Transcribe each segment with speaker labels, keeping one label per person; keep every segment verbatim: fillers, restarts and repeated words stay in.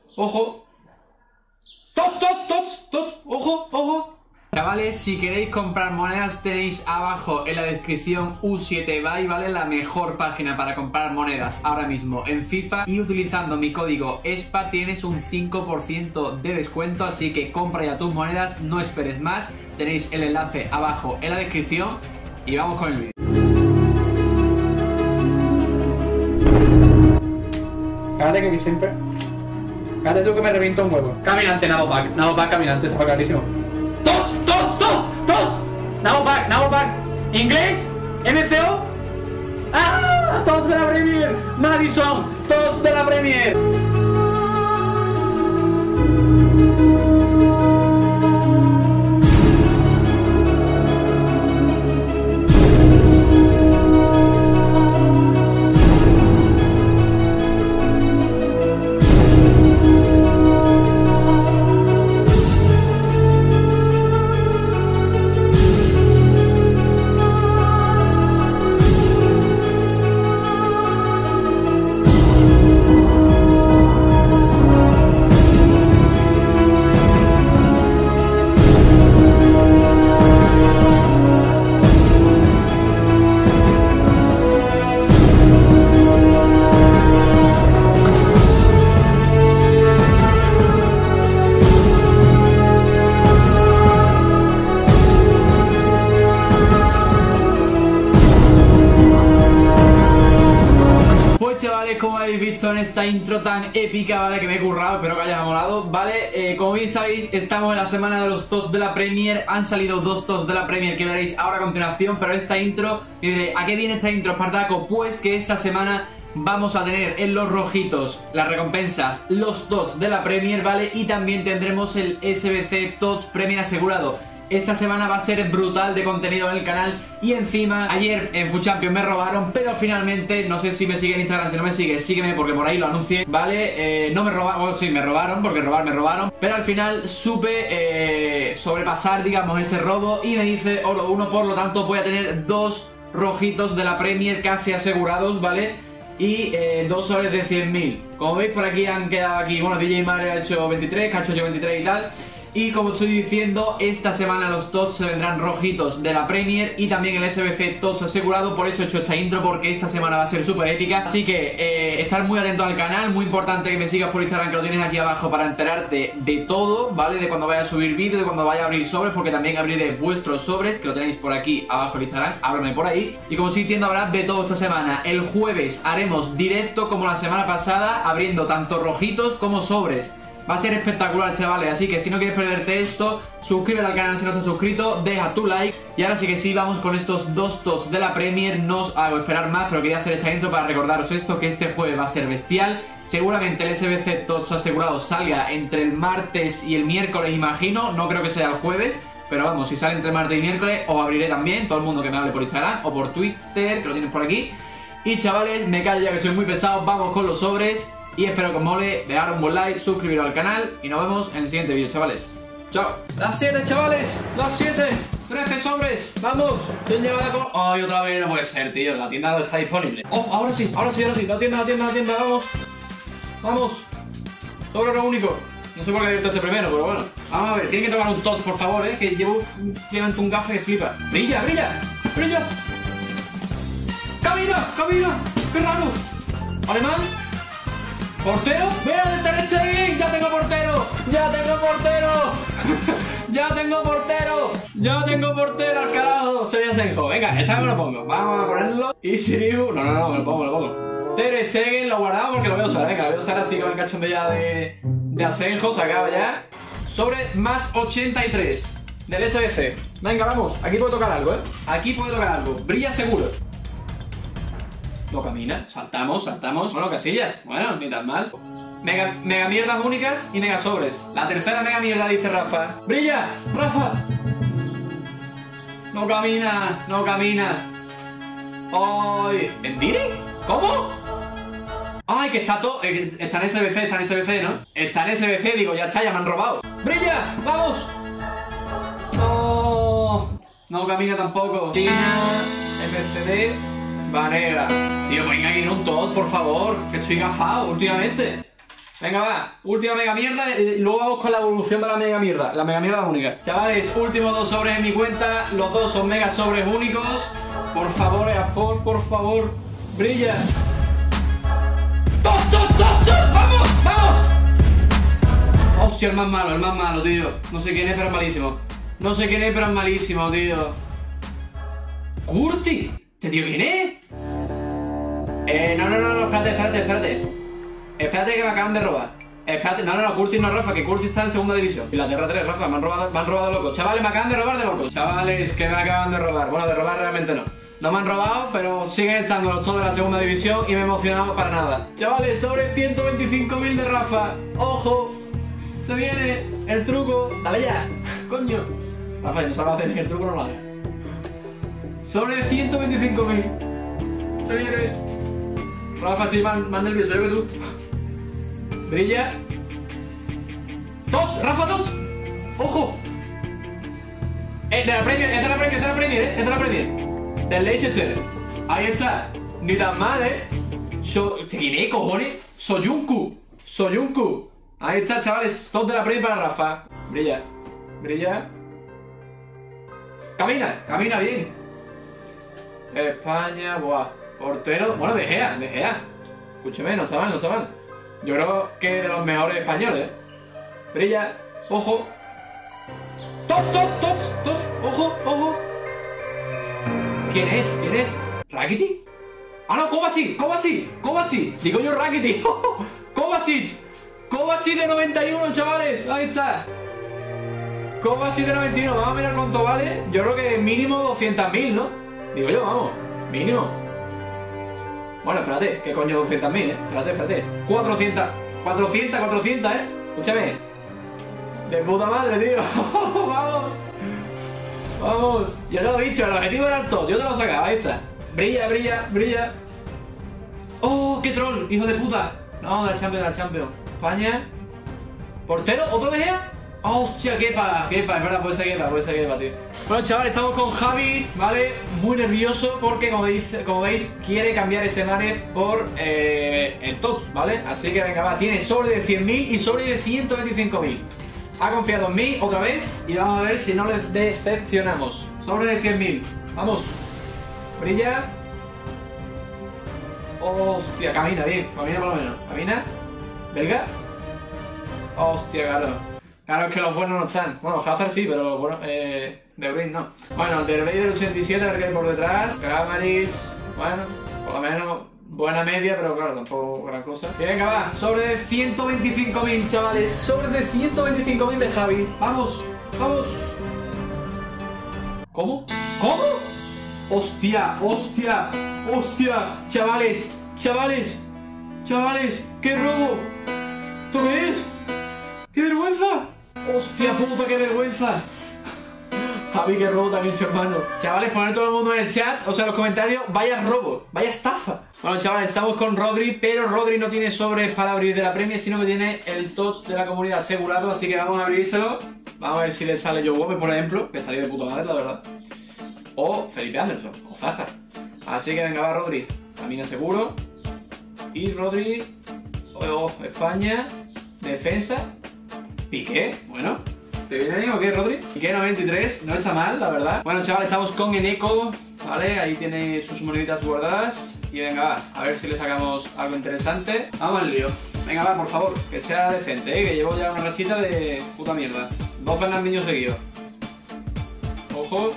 Speaker 1: Ojo. Tots, tots, tots, tots. Ojo, ojo. Chavales, si queréis comprar monedas tenéis abajo en la descripción U siete Buy, ¿vale? La mejor página para comprar monedas ahora mismo en FIFA. Y utilizando mi código E S P A tienes un cinco por ciento de descuento. Así que compra ya tus monedas, no esperes más. Tenéis el enlace abajo en la descripción. Y vamos con el vídeo. Cállate que aquí siempre. Cállate tú que me reviento un huevo. Caminante, Nadopack. Nadopack, caminante, está clarísimo. Tots, tots, tots, tots. Nadopack, Nadopack. Inglés, M C O. ¡Ah! Tots de la Premier. Madison, tots de la Premier. Chavales, como habéis visto en esta intro tan épica, ¿vale? Que me he currado, espero que haya molado, ¿vale? Eh, como bien sabéis, estamos en la semana de los tots de la Premier. Han salido dos tots de la Premier que veréis ahora a continuación. Pero esta intro, y diré, ¿a qué viene esta intro, Espartaco? Pues que esta semana vamos a tener en los rojitos las recompensas, los tots de la Premier, ¿vale? Y también tendremos el S B C Tots Premier asegurado. Esta semana va a ser brutal de contenido en el canal. Y encima, ayer en FUT Champions me robaron, pero finalmente, no sé si me sigue en Instagram, si no me sigue, sígueme porque por ahí lo anuncié, ¿vale? Eh, no me robaron, bueno, sí, me robaron, porque robar me robaron. Pero al final supe eh, sobrepasar, digamos, ese robo y me hice oro uno, por lo tanto voy a tener dos rojitos de la Premier casi asegurados, ¿vale? Y eh, dos sobres de cien mil. Como veis por aquí han quedado aquí, bueno, D J Mario ha hecho veintitrés, que ha hecho yo veintitrés y tal. Y como estoy diciendo, esta semana los tots se vendrán rojitos de la Premier y también el S B C tots asegurado. Por eso he hecho esta intro, porque esta semana va a ser súper épica. Así que eh, estar muy atento al canal. Muy importante que me sigas por Instagram, que lo tienes aquí abajo, para enterarte de todo, ¿vale? De cuando vaya a subir vídeo, de cuando vaya a abrir sobres, porque también abriré vuestros sobres, que lo tenéis por aquí abajo en Instagram. Háblame por ahí. Y como estoy diciendo, habrá de todo esta semana. El jueves haremos directo como la semana pasada, abriendo tanto rojitos como sobres. Va a ser espectacular, chavales, así que si no quieres perderte esto, suscríbete al canal si no estás suscrito, deja tu like. Y ahora sí que sí, vamos con estos dos tots de la Premier. No os hago esperar más, pero quería hacer esta intro para recordaros esto, que este jueves va a ser bestial. Seguramente el S B C tots asegurado salga entre el martes y el miércoles, imagino. No creo que sea el jueves, pero vamos, si sale entre martes y miércoles, os abriré también. Todo el mundo que me hable por Instagram o por Twitter, que lo tienes por aquí. Y chavales, me callo ya que soy muy pesado, vamos con los sobres. Y espero que os mole, dejar un buen like, suscribiros al canal y nos vemos en el siguiente vídeo, chavales. Chao. Las siete, chavales, las siete, trece sobres, vamos. ¿Quién lleva la con...? Ay, otra vez no puede ser, tío, la tienda no está disponible. Oh, ahora sí, ahora sí, ahora sí, la tienda, la tienda, la tienda, vamos. Vamos. Sobre lo único. No sé por qué he abierto este primero, pero bueno. Vamos a ver, tiene que tocar un tots, por favor, eh, que llevo llevando un gafe que flipa. Brilla, brilla, brilla. Camina, camina, qué raro. Alemán. ¿Portero? ¡Mira el Ter Stegen! ¡Ya tengo portero! ¡Ya tengo portero! ¡Ya tengo portero! ¡Ya tengo portero! ¡Al carajo! Soy Asenjo. Venga, esta me lo pongo. Vamos a ponerlo. Y Siriu. No, no, no, me lo pongo, me lo pongo. Ter Stegen lo guardamos porque lo voy a usar. Venga, lo voy a usar así con el cachondeo ya de, de Asenjo. Se acaba ya. Sobre más ochenta y tres del S B C. Venga, vamos. Aquí puedo tocar algo, ¿eh? Aquí puedo tocar algo. Brilla seguro. No camina, saltamos, saltamos. Bueno, casillas, bueno, ni tan mal. Mega, mega mierdas únicas y mega sobres. La tercera mega mierda, dice Rafa. ¡Brilla! ¡Rafa! No camina, no camina. ¡Ay! ¿Endiri? ¿Cómo? ¡Ay, que está todo! Eh, está en S B C, está en S B C, ¿no? Está en S B C, digo, ya está, ya me han robado. ¡Brilla! ¡Vamos! ¡No! No camina tampoco. China, M C D, Vanega. Tío, venga aquí en un tot, por favor, que estoy gafado últimamente. Venga, va. Última mega mierda y luego vamos con la evolución de la mega mierda. La mega mierda única. Chavales, últimos dos sobres en mi cuenta. Los dos son mega sobres únicos. Por favor, Easport, por favor. Brilla. ¡Dos, dos, dos, dos! ¡Vamos! ¡Vamos! Hostia, el más malo, el más malo, tío. No sé quién es, pero es malísimo. No sé quién es, pero es malísimo, tío. ¡Curtis! ¿Este tío quién es? Eh, no, no, no, no, espérate, espérate, espérate. Espérate que me acaban de robar. Espérate, no, no, no, Curtis no, Rafa, que Curtis está en segunda división. Y la Tierra tres, Rafa, me han robado, me han robado locos. Chavales, me acaban de robar de locos. Chavales, que me acaban de robar. Bueno, de robar realmente no. No me han robado, pero siguen echándolos todos de la segunda división y me he emocionado para nada. Chavales, sobre ciento veinticinco mil de Rafa. ¡Ojo! Se viene el truco. Dale ya, coño. Rafa, no sabes hacer ni el truco, no lo hagas. Sobre ciento veinticinco mil. Se viene. Rafa, estoy más, más nervioso yo que tú. Brilla. ¡Dos! ¡Rafa, dos! ¡Ojo! Eh, de la Premier, es de la Premier, es de la Premier, eh. Es de la Premier. Del Leicester. Ahí está. Ni tan mal, eh. So, ¿quién es, cojones? Soyuncu. Soyuncu. Ahí está, chavales. Dos de la Premier para Rafa. Brilla. Brilla. Camina. Camina bien. España. Buah. Portero. Bueno, De Gea. De Gea. Escúcheme, no está mal, no está mal. Yo creo que de los mejores españoles. Brilla. Ojo. Dos, dos, dos, dos. Ojo, ojo. ¿Quién es? ¿Quién es? ¿Rakitic? Ah, no, Kovacic, Kovacic, Kovacic. Digo yo Rakitic. Kovacic. Kovacic de noventa y uno, chavales. Ahí está. Kovacic de noventa y uno. Vamos a mirar cuánto vale. Yo creo que mínimo doscientos mil, ¿no? Digo yo, vamos. Mínimo. Bueno, espérate. ¿Qué coño doscientos mil, eh? Espérate, espérate. cuatrocientos. cuatrocientos, cuatrocientos, eh. Escúchame. De puta madre, tío. Vamos. Vamos. Ya te lo he dicho, el objetivo era el top. Yo te lo sacaba, ahí está. Brilla, brilla, brilla. ¡Oh, qué troll! ¡Hijo de puta! No, del Champions, del Champions. España. ¿Portero? ¿Otro De Gea? ¡Oh, hostia, quepa! Quepa, es verdad, puede ser quepa, puede ser quepa, tío. Bueno, chavales, estamos con Javi, ¿vale? Muy nervioso porque, como, dice, como veis, quiere cambiar ese Mahrez por eh, el T O T S, ¿vale? Así que venga, va, tiene sobre de cien mil y sobre de ciento veinticinco mil. Ha confiado en mí otra vez y vamos a ver si no le decepcionamos. Sobre de cien mil. Vamos. Brilla. Hostia, camina bien. Camina por lo menos. Camina. Belga. Hostia, claro. Claro, es que los buenos no están. Bueno, Hazard sí, pero los buenos... Eh, De Bruyne no. Bueno, del del ochenta y siete, a ver qué hay por detrás. Camaris. Bueno, por lo menos... Buena media, pero claro, tampoco gran cosa. Y venga, va, sobre de ciento veinticinco mil, chavales. Sobre de ciento veinticinco mil de Javi. Vamos, vamos. ¿Cómo? ¿Cómo? Hostia, hostia, hostia. Chavales, chavales, chavales, qué robo. ¿Esto qué es? ¡Qué vergüenza! Hostia puta, qué vergüenza. Javi, qué robo también, hecho, hermano. Chavales, poner todo el mundo en el chat, o sea, en los comentarios, vaya robo, vaya estafa. Bueno, chavales, estamos con Rodri, pero Rodri no tiene sobres para abrir de la Premier, sino que tiene el T O T S de la comunidad asegurado, así que vamos a abrírselo. Vamos a ver si le sale Joe Gómez, por ejemplo, que estaría de puta madre, la verdad. O Felipe Anderson, o Zaha. Así que venga, va, Rodri. Camina seguro. Y Rodri... Oh, España. Defensa. Piqué, bueno. ¿Te viene bien o qué, Rodri? Piqué noventa y tres, no está mal, la verdad. Bueno, chavales, estamos con Eneco, ¿vale? Ahí tiene sus moneditas guardadas. Y venga, va, a ver si le sacamos algo interesante. Vamos al lío. Venga, va, por favor, que sea decente, ¿eh? Que llevo ya una rachita de puta mierda. Dos Fernandinhos seguidos. Ojo.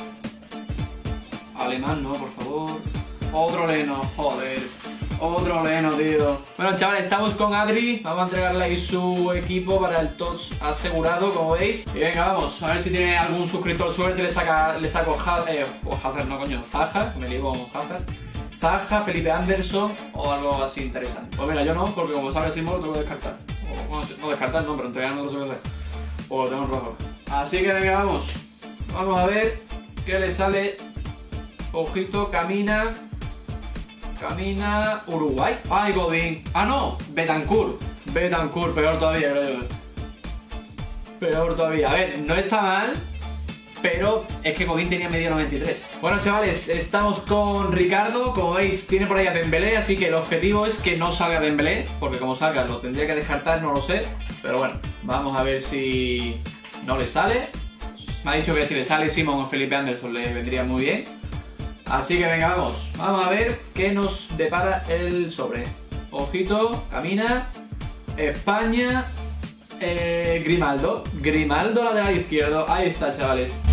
Speaker 1: Alemán, no, por favor. Otro Leno, joder. Otro Leno, tío. Bueno, chavales, estamos con Adri. Vamos a entregarle ahí su equipo para el T O T S asegurado, como veis. Y venga, vamos, a ver si tiene algún suscriptor suerte. Le, saca, le saco Hazard, eh, o Hazard, no coño, Zaha. Me digo Hazard. Zaha, Felipe Anderson o algo así interesante. Pues mira, yo no, porque como sabes, Simón lo tengo que descartar. O, bueno, no descartar, no, pero entregar no lo sé hacer. O lo tengo en rojo. Así que venga, vamos. Vamos a ver qué le sale. Ojito, camina. Camina. Uruguay. Ay, Godín. Ah, no. Betancourt. Betancourt, peor todavía, creo yo. Peor todavía. A ver, no está mal. pero es que Godín tenía medio noventa y tres. Bueno, chavales, estamos con Ricardo. Como veis, tiene por ahí a Dembélé, así que el objetivo es que no salga Dembélé, porque como salga lo tendría que descartar, no lo sé. Pero bueno, vamos a ver si no le sale. Me ha dicho que si le sale Simon o Felipe Anderson le vendría muy bien. Así que venga, vamos. Vamos a ver qué nos depara el sobre. Ojito, camina. España. Eh, Grimaldo. Grimaldo lateral izquierdo. Ahí está, chavales.